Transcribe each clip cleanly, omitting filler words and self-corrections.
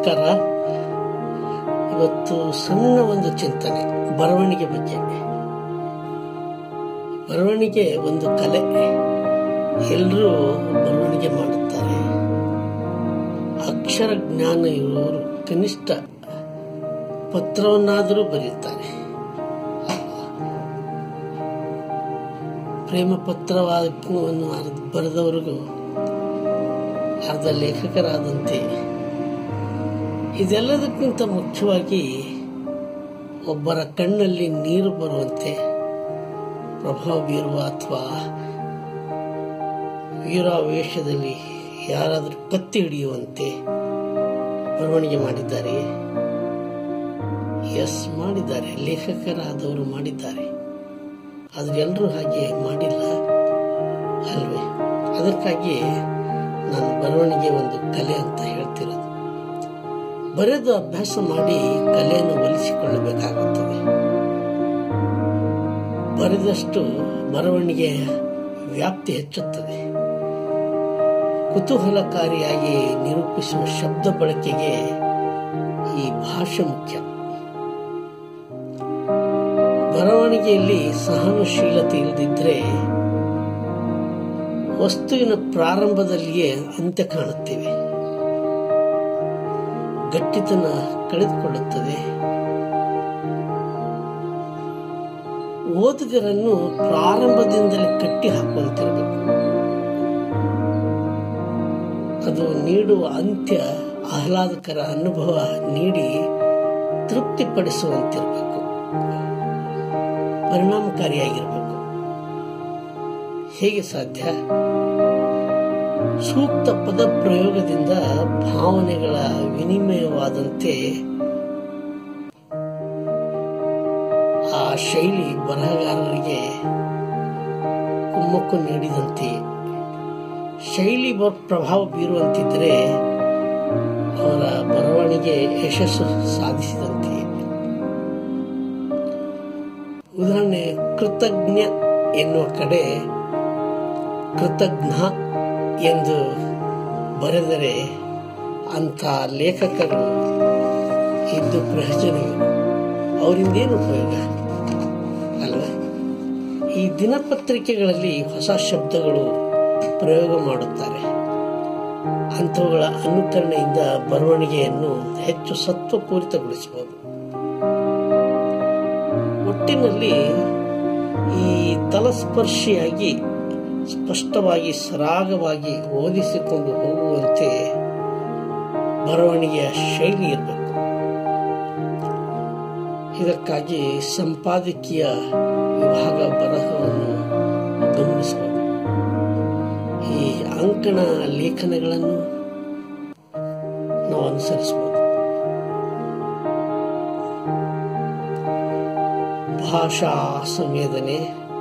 ನಮಸ್ಕಾರ. ಇವತ್ತು ಸಣ್ಣ ಒಂದು ಚಿಂತನೆ ಬರವಣಿಗೆ ಬಗ್ಗೆ. ಬರವಣಿಗೆ ಒಂದು ಕಲೆ. ಎಲ್ಲರೂ ಬರವಣಿಗೆ ಮಾಡುತ್ತಾರೆ. ಅಕ್ಷರ ಜ್ಞಾನ ಇರುವವರು ಕನಿಷ್ಠ ಪತ್ರವನ್ನಾದರೂ ಬರೆಯುತ್ತಾರೆ. ಪ್ರೇಮ ಪತ್ರವನ್ನು ಬರೆದವರಿಗೂ ಅರ್ಧ ಲೇಖಕರಾದಂತೆ. ಇದೆಲ್ಲದಕ್ಕಿಂತ ಮುಖ್ಯವಾಗಿ ಒಬ್ಬರ ಕಣ್ಣಲ್ಲಿ ನೀರು ಬರುವಂತೆ ಪ್ರಭಾವ ಬೀರುವ ಅಥವಾ ವೀರಾವೇಶದಲ್ಲಿ ಯಾರಾದರೂ ಕತ್ತಿ ಹಿಡಿಯುವಂತೆ ಬರವಣಿಗೆ ಮಾಡಿದ್ದಾರೆ. ಮಾಡಿದ್ದಾರೆ, ಲೇಖಕರಾದವರು ಮಾಡಿದ್ದಾರೆ. ಆದ್ರೆ ಎಲ್ಲರೂ ಹಾಗೆ ಮಾಡಿಲ್ಲ ಅಲ್ವೇ? ಅದಕ್ಕಾಗಿ ನಾನು ಬರವಣಿಗೆ ಒಂದು ಕಲೆ ಅಂತ ಹೇಳ್ತಿರೋದು. ಬರೆದು ಅಭ್ಯಾಸ ಮಾಡಿ ಕಲೆಯನ್ನು ಒಲಿಸಿಕೊಳ್ಳಬೇಕಾಗುತ್ತದೆ. ಬರೆದಷ್ಟು ಬರವಣಿಗೆಯ ವ್ಯಾಪ್ತಿ ಹೆಚ್ಚುತ್ತದೆ. ಕುತೂಹಲಕಾರಿಯಾಗಿ ನಿರೂಪಿಸುವ ಶಬ್ದ ಬಳಕೆಗೆ ಈ ಭಾಷೆ ಮುಖ್ಯ. ಬರವಣಿಗೆಯಲ್ಲಿ ಸಹನಶೀಲತೆ ಇಲ್ಲದಿದ್ದರೆ ವಸ್ತುವಿನ ಪ್ರಾರಂಭದಲ್ಲಿಯೇ ಅಂತ್ಯ ಕಾಣುತ್ತೇವೆ. ಗಟ್ಟಿತನ ಕಳೆದುಕೊಳ್ಳುತ್ತದೆ. ಓದುಗರನ್ನು ಪ್ರಾರಂಭದಿಂದಲೇ ಕಟ್ಟಿ ಹಾಕುವಂತಿರಬೇಕು. ಅದು ನೀಡುವ ಅಂತ್ಯ ಆಹ್ಲಾದಕರ ಅನುಭವ ನೀಡಿ ತೃಪ್ತಿಪಡಿಸುವಂತಿರಬೇಕು. ಪರಿಣಾಮಕಾರಿಯಾಗಿರಬೇಕು. ಹೇಗೆ ಸಾಧ್ಯ? ಸೂಕ್ತ ಪದ ಪ್ರಯೋಗದಿಂದ ಭಾವನೆಗಳ ವಿನಿಮಯವಾದಂತೆ ಆ ಶೈಲಿ ಬರಹಗಾರರಿಗೆ ಕುಮ್ಮಕ್ಕು ನೀಡಿದಂತೆ. ಶೈಲಿ ಪ್ರಭಾವ ಬೀರುವಂತಿದ್ದರೆ ಅವರ ಬರವಣಿಗೆ ಯಶಸ್ಸು ಸಾಧಿಸಿದಂತೆ. ಉದಾಹರಣೆ, ಕೃತಜ್ಞ ಎನ್ನುವ ಕಡೆ ಕೃತಜ್ಞ ಎಂದು ಬರೆದರೆ ಅಂಥ ಲೇಖಕರು ಇದ್ದು ಪ್ರಯೋಜನವೇನು? ಅವರಿಂದೇನು ಉಪಯೋಗ ಅಲ್ವ? ಈ ದಿನಪತ್ರಿಕೆಗಳಲ್ಲಿ ಹೊಸ ಶಬ್ದಗಳು ಪ್ರಯೋಗ ಮಾಡುತ್ತಾರೆ. ಅಂಥವುಗಳ ಅನುಕರಣೆಯಿಂದ ಬರವಣಿಗೆಯನ್ನು ಹೆಚ್ಚು ಸತ್ವಪೂರಿತಗೊಳಿಸಬಹುದು. ಒಟ್ಟಿನಲ್ಲಿ ಈ ತಲಸ್ಪರ್ಶಿಯಾಗಿ ಸ್ಪಷ್ಟವಾಗಿ ಸರಾಗವಾಗಿ ಓದಿಸಿಕೊಂಡು ಹೋಗುವಂತೆ ಬರವಣಿಗೆಯ ಶೈಲಿ ಇರಬೇಕು. ಇದಕ್ಕಾಗಿ ಸಂಪಾದಕೀಯ ವಿಭಾಗ ಬರಹವನ್ನು ಗಮನಿಸಬಹುದು. ಈ ಅಂಕಣ ಲೇಖನಗಳನ್ನು ನಾವು ಅನುಸರಿಸಬಹುದು. ಭಾಷಾ ಸಂವೇದನೆ,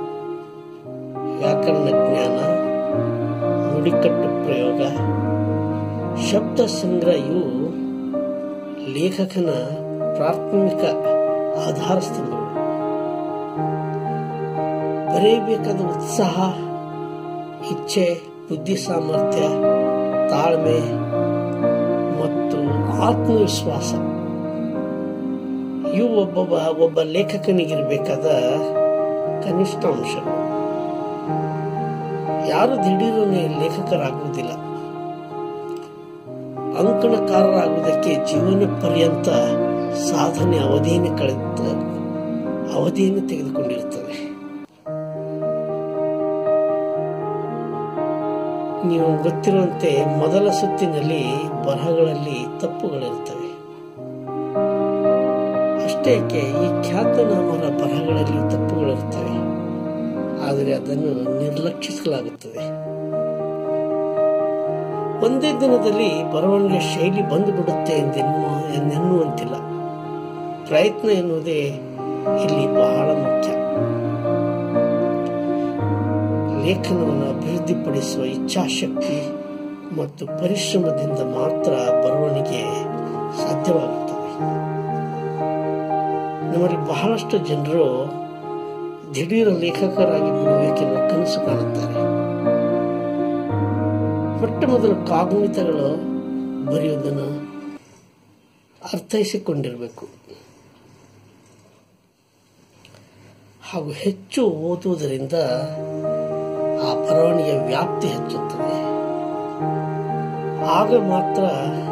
ವ್ಯಾಕರಣ ಜ್ಞಾನ, ನುಡಿಕಟ್ಟು ಪ್ರಯೋಗ, ಶಬ್ದ ಸಂಗ್ರಹ ಇವು ಲೇಖಕನ ಪ್ರಾಥಮಿಕ ಆಧಾರ ಸ್ತಂಭಗಳು. ಬರೆಯಬೇಕಾದ ಉತ್ಸಾಹ, ಇಚ್ಛೆ, ಬುದ್ಧಿ ಸಾಮರ್ಥ್ಯ, ತಾಳ್ಮೆ ಮತ್ತು ಆತ್ಮವಿಶ್ವಾಸ ಇವು ಒಬ್ಬ ಲೇಖಕನಿಗಿರಬೇಕಾದ ಕನಿಷ್ಠ ಅಂಶಗಳು. ಯಾರು ದಿಢೀರನೆ ಲೇಖಕರಾಗುವುದಿಲ್ಲ. ಅಂಕಣಕಾರರಾಗುವುದಕ್ಕೆ ಜೀವನ ಪರ್ಯಂತ ಸಾಧನೆ ಅವಧಿಯನ್ನು ತೆಗೆದುಕೊಂಡಿರುತ್ತದೆ. ನೀವು ಗೊತ್ತಿರುವಂತೆ ಮೊದಲ ಸುತ್ತಿನಲ್ಲಿ ಬರಹಗಳಲ್ಲಿ ತಪ್ಪುಗಳಿರುತ್ತವೆ. ಅಷ್ಟೇಕೆ ಈ ಖ್ಯಾತನಾಮರ ಬರಹಗಳಲ್ಲಿ ತಪ್ಪುಗಳಿರುತ್ತವೆ. ಆದರೆ ಅದನ್ನು ನಿರ್ಲಕ್ಷಿಸಲಾಗುತ್ತದೆ. ಒಂದೇ ದಿನದಲ್ಲಿ ಬರವಣಿಗೆ ಶೈಲಿ ಬಂದುಬಿಡುತ್ತೆ ಎಂದೆನ್ನುವಂತಿಲ್ಲ. ಪ್ರಯತ್ನ ಎನ್ನುವುದೇ ಇಲ್ಲಿ ಬಹಳ ಮುಖ್ಯ. ಲೇಖನವನ್ನು ಅಭಿವೃದ್ಧಿಪಡಿಸುವ ಇಚ್ಛಾಶಕ್ತಿ ಮತ್ತು ಪರಿಶ್ರಮದಿಂದ ಮಾತ್ರ ಬರವಣಿಗೆ ಸಾಧ್ಯವಾಗುತ್ತದೆ. ನಮ್ಮಲ್ಲಿ ಬಹಳಷ್ಟು ಜನರು ದಿಢೀರ ಲೇಖಕರಾಗಿ ಬಿಡಬೇಕೆಂದು ಕನಸು ಕಾಣುತ್ತಾರೆ. ಮೊಟ್ಟ ಮೊದಲು ಕಾಗುಣಿತಗಳು ಬರೆಯುವುದನ್ನು ಅರ್ಥೈಸಿಕೊಂಡಿರಬೇಕು ಹಾಗೂ ಹೆಚ್ಚು ಓದುವುದರಿಂದ ಆ ಬರವಣಿಗೆಯ ವ್ಯಾಪ್ತಿ ಹೆಚ್ಚುತ್ತದೆ. ಆಗ ಮಾತ್ರ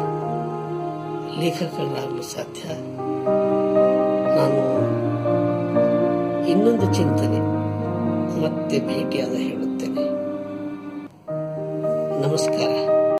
ಲೇಖಕರಾಗಲು ಸಾಧ್ಯ. ನಾನು ಇನ್ನೊಂದು ಚಿಂತನೆ ಮತ್ತೆ ಭೇಟಿಯಾದ ಹೇಳುತ್ತೇನೆ. ನಮಸ್ಕಾರ.